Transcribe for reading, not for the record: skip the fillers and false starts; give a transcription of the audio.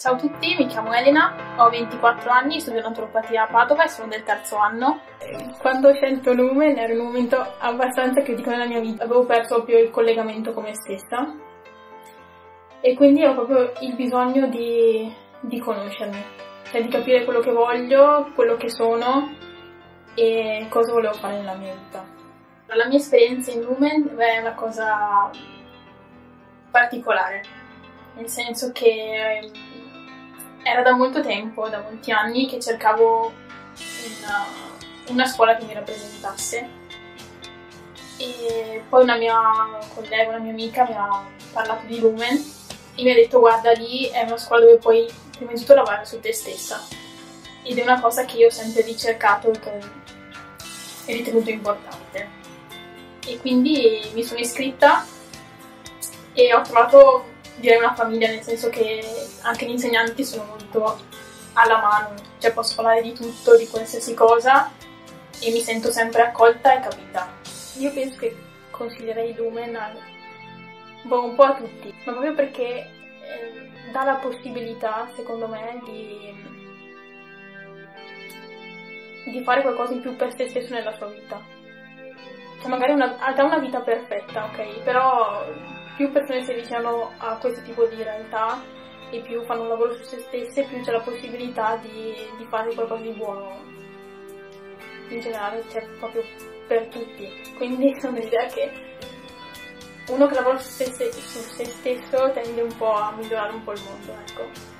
Ciao a tutti, mi chiamo Elena, ho 24 anni, studio naturopatia a Padova e sono del terzo anno. Quando ho scelto Lumen era un momento abbastanza critico nella mia vita, avevo perso proprio il collegamento con me stessa e quindi ho proprio il bisogno di conoscermi, cioè di capire quello che voglio, quello che sono e cosa volevo fare nella mia vita. La mia esperienza in Lumen è una cosa particolare, nel senso che era da molto tempo, da molti anni, che cercavo una scuola che mi rappresentasse e poi una mia collega, una mia amica mi ha parlato di Lumen e mi ha detto guarda, lì è una scuola dove puoi prima di tutto lavorare su te stessa ed è una cosa che io ho sempre ricercato e che ho ritenuto importante e quindi mi sono iscritta e ho trovato, direi, una famiglia, nel senso che anche gli insegnanti sono molto alla mano, cioè posso parlare di tutto, di qualsiasi cosa e mi sento sempre accolta e capita. Io penso che consiglierei Lumen un po' a tutti, ma proprio perché dà la possibilità, secondo me, di fare qualcosa in più per se stesso nella sua vita. Cioè magari dà una vita perfetta, ok? Però più persone si avvicinano a questo tipo di realtà e più fanno un lavoro su se stesse, più c'è la possibilità di fare qualcosa di buono in generale, cioè proprio per tutti. Quindi sono l'idea che uno che lavora su se stesso tende un po' a migliorare un po' il mondo, ecco.